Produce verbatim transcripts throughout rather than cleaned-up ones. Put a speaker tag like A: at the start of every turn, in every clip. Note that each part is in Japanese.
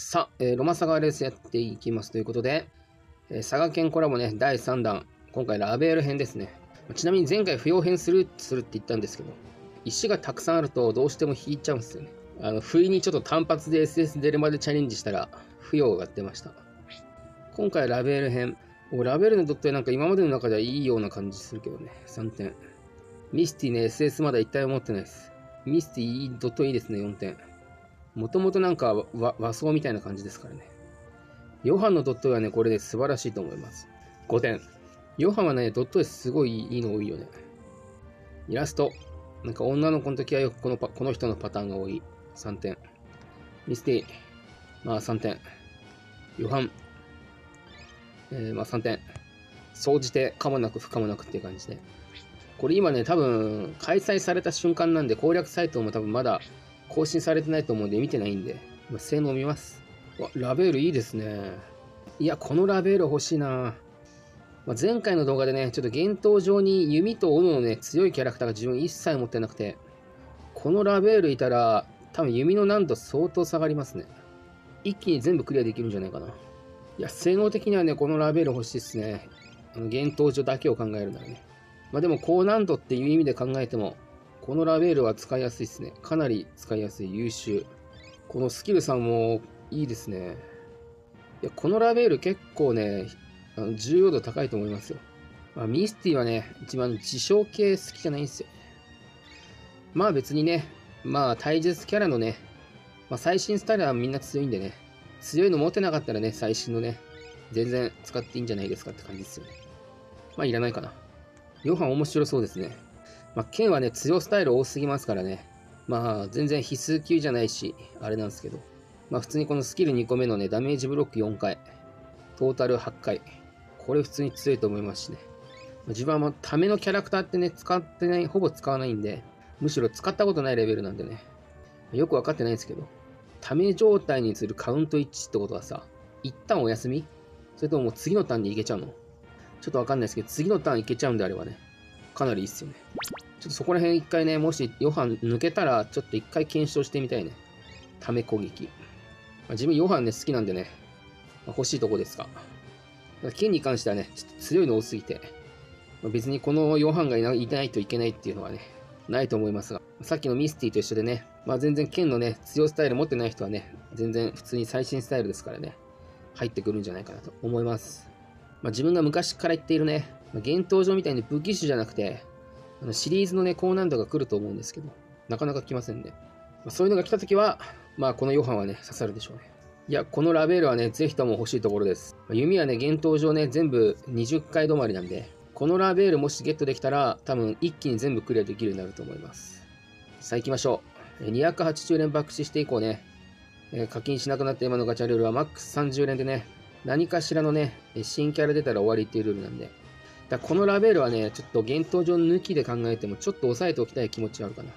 A: さあ、えーロマサガレースやっていきますということで、えー佐賀県コラボね、だいさんだん、今回ラベール編ですね。ちなみに前回不要編するするって言ったんですけど、石がたくさんあるとどうしても引いちゃうんですよね。あの、不意にちょっと単発で エスエス 出るまでチャレンジしたら、不要が出ました。今回ラベール編。ラベールのドット絵なんか今までの中ではいいような感じするけどね、さんてん。ミスティね、エスエス まだ一体持ってないです。ミスティドットいいですね、よんてん。もともとなんか和和装みたいな感じですからね。ヨハンのドット絵はね、これで、ね、素晴らしいと思います。ごてん。ヨハンはね、ドット絵すごいいいの多いよね。イラスト。なんか女の子の時はよくこのパこの人のパターンが多い。さんてん。ミスティ。まあさんてん。ヨハン。えー、まあさんてん。総じて可もなく不可もなくっていう感じで。これ今ね、多分開催された瞬間なんで攻略サイトも多分まだ更新されてないと思うんで見てないんで、性能見ます。わ、ラベールいいですね。いや、このラベール欲しいな。まあ、前回の動画でね、ちょっと幻冬上に弓と斧のね、強いキャラクターが自分一切持ってなくて、このラベールいたら、多分弓の難度相当下がりますね。一気に全部クリアできるんじゃないかな。いや、性能的にはね、このラベール欲しいっすね。あの幻冬上だけを考えるならね。まあでも高難度っていう意味で考えても、このラベールは使いやすいですね。かなり使いやすい、優秀。このスキルさんもいいですね。いや、このラベール結構ね、あの重要度高いと思いますよ。まあ、ミスティはね、一番自称系好きじゃないんですよ。まあ別にね、まあ体術キャラのね、まあ、最新スタイルはみんな強いんでね、強いの持ってなかったらね、最新のね、全然使っていいんじゃないですかって感じですよね。まあいらないかな。ヨハン面白そうですね。まあ、剣はね、強スタイル多すぎますからね。まあ、全然必須級じゃないし、あれなんですけど。まあ、普通にこのスキルにこめのね、ダメージブロックよんかい。トータルはちかい。これ普通に強いと思いますしね。自分はもう、ためのキャラクターってね、使ってない、ほぼ使わないんで、むしろ使ったことないレベルなんでね。よくわかってないんですけど。ため状態にするカウントいちってことはさ、一旦お休み？それとももう次のターンに行けちゃうの？ちょっとわかんないですけど、次のターンいけちゃうんであればね、かなりいいっすよね。ちょっとそこら辺一回ね、もしヨハン抜けたら、ちょっと一回検証してみたいね。ため攻撃。まあ、自分ヨハンね、好きなんでね、まあ、欲しいとこですが。剣に関してはね、ちょっと強いの多すぎて、まあ、別にこのヨハンがいないといけないっていうのはね、ないと思いますが、さっきのミスティと一緒でね、まあ全然剣のね、強スタイル持ってない人はね、全然普通に最新スタイルですからね、入ってくるんじゃないかなと思います。まあ、自分が昔から言っているね、まあ、幻冬上みたいに武器種じゃなくて、あのシリーズのね、高難度が来ると思うんですけど、なかなか来ませんね。まあ、そういうのが来たときは、まあこのヨハンはね、刺さるでしょうね。いや、このラベールはね、ぜひとも欲しいところです。まあ、弓はね、幻冬上ね、全部にじゅっかい止まりなんで、このラベールもしゲットできたら、多分一気に全部クリアできるようになると思います。さあ行きましょう。にひゃくはちじゅう連爆死していこうね。えー、課金しなくなった今のガチャルールはマックスさんじゅう連でね、何かしらのね、新キャラ出たら終わりっていうルールなんで。だこのラベールはね、ちょっと幻冬上抜きで考えても、ちょっと抑えておきたい気持ちがあるかな。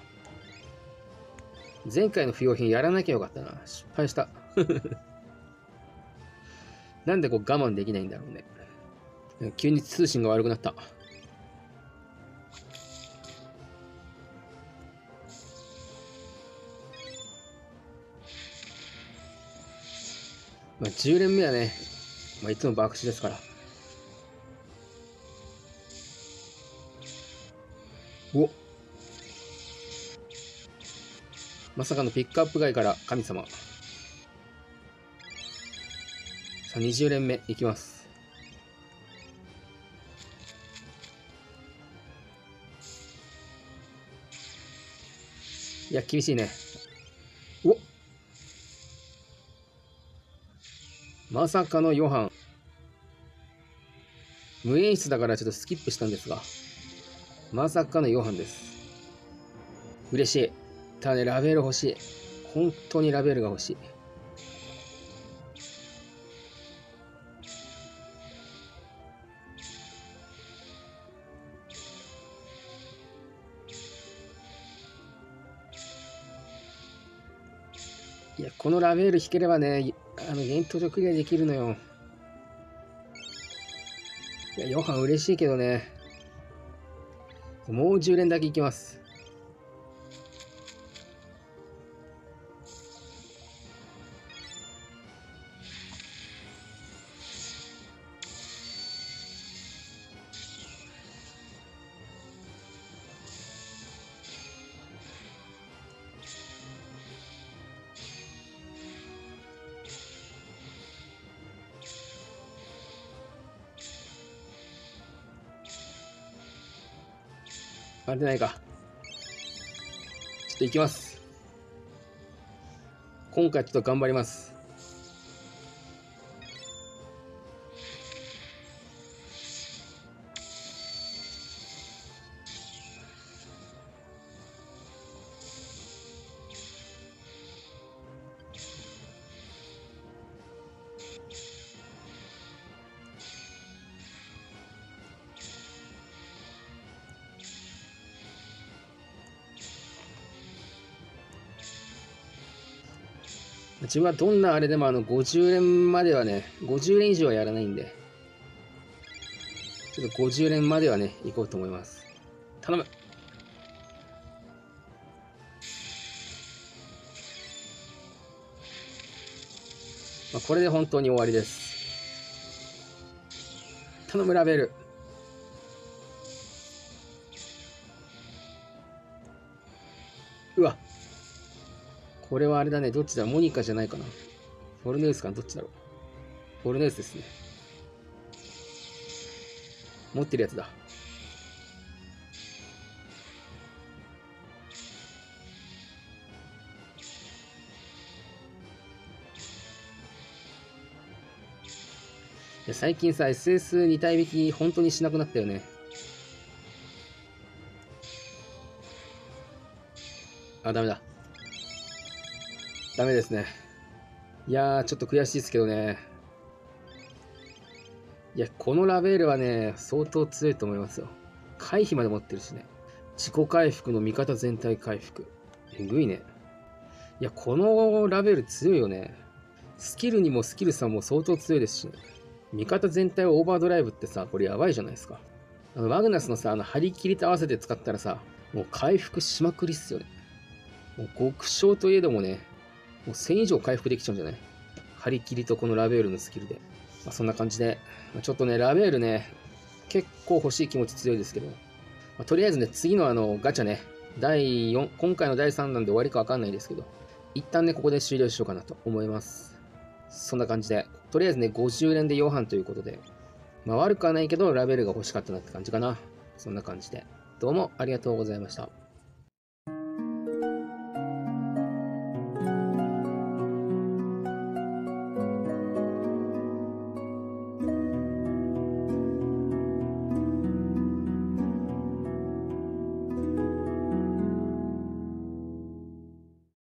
A: 前回の不要品やらなきゃよかったな。失敗した。なんでこう我慢できないんだろうね。急に通信が悪くなった。まあ、じゅう連目はね、まあ、いつも爆死ですから。おまさかのピックアップ外から神様。さあ、にじゅう連目いきます。いや、厳しいね。おまさかのヨハン。無演出だからちょっとスキップしたんですが、まさかのヨハンです。嬉しい。ただね、ラベール欲しい。本当にラベールが欲しい。いや、このラベール引ければね、あの、幻冬上クリアできるのよ。いや、ヨハン嬉しいけどね。もうじゅう連だけいきます。 勝てないか。ちょっと行きます。今回ちょっと頑張ります。自分はどんなあれでもあのごじゅう連まではね、ごじゅう連以上はやらないんで、ちょっとごじゅう連まではね、行こうと思います。頼む。まあ、これで本当に終わりです。頼む、ラベル。うわ。これはあれだね。どっちだ？モニカじゃないかな。フォルネウスかな？どっちだろう。フォルネウスですね。持ってるやつだ。いや最近さ、エスエスに 体引き本当にしなくなったよね。あ、ダメだ。ダメですね。いやー、ちょっと悔しいですけどね。いや、このラベールはね、相当強いと思いますよ。回避まで持ってるしね。自己回復の味方全体回復。えぐいね。いや、このラベール強いよね。スキルにもスキルさんも相当強いですしね。味方全体をオーバードライブってさ、これやばいじゃないですか。あの、マグナスのさ、あの、張り切りと合わせて使ったらさ、もう回復しまくりっすよね。もう極小といえどもね、もうせん以上回復できちゃうんじゃない？張り切りとこのラベールのスキルで。まあ、そんな感じで、まあ、ちょっとね、ラベールね、結構欲しい気持ち強いですけど、まあ、とりあえずね、次のあの、ガチャね、だいよん、今回のだいさん弾で終わりかわかんないですけど、一旦ね、ここで終了しようかなと思います。そんな感じで、とりあえずね、ごじゅう連でよ半ということで、まあ悪くはないけど、ラベルが欲しかったなって感じかな。そんな感じで、どうもありがとうございました。